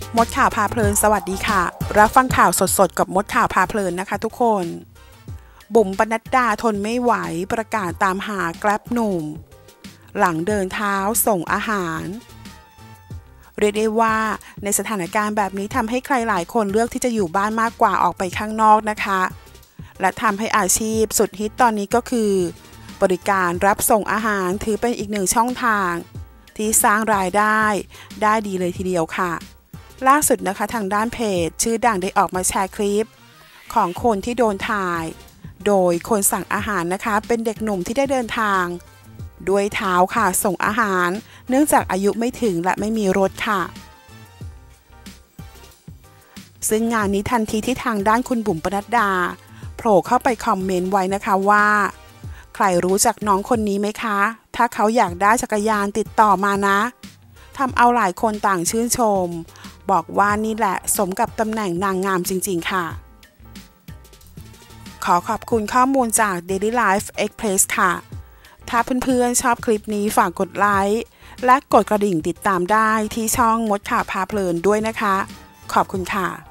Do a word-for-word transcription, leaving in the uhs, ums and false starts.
มดข่าวพาเพลินสวัสดีค่ะรับฟังข่าวสดๆกับมดข่าวพาเพลินนะคะทุกคนบุ๋มปนัดดาทนไม่ไหวประกาศตามหาแกร็บหนุ่มหลังเดินเท้าส่งอาหารเรียกได้ว่าในสถานการณ์แบบนี้ทำให้ใครหลายคนเลือกที่จะอยู่บ้านมากกว่าออกไปข้างนอกนะคะและทำให้อาชีพสุดฮิตตอนนี้ก็คือบริการรับส่งอาหารถือเป็นอีกหนึ่งช่องทางที่สร้างรายได้ได้ดีเลยทีเดียวค่ะล่าสุดนะคะทางด้านเพจชื่อดังได้ออกมาแชร์คลิปของคนที่โดนถ่ายโดยคนสั่งอาหารนะคะเป็นเด็กหนุ่มที่ได้เดินทางด้วยเท้าค่ะส่งอาหารเนื่องจากอายุไม่ถึงและไม่มีรถค่ะซึ่งงานนี้ทันทีที่ทางด้านคุณบุ๋มปนัดดาโผล่เข้าไปคอมเมนต์ไว้นะคะว่าใครรู้จักน้องคนนี้ไหมคะถ้าเขาอยากได้จักรยานติดต่อมานะทำเอาหลายคนต่างชื่นชมบอกว่านี่แหละสมกับตำแหน่งนางงามจริงๆค่ะขอขอบคุณข้อมูลจาก Daily Life Express ค่ะถ้าเพื่อนๆชอบคลิปนี้ฝากกดไลค์และกดกระดิ่งติดตามได้ที่ช่องมดข่าวพาเพลินด้วยนะคะขอบคุณค่ะ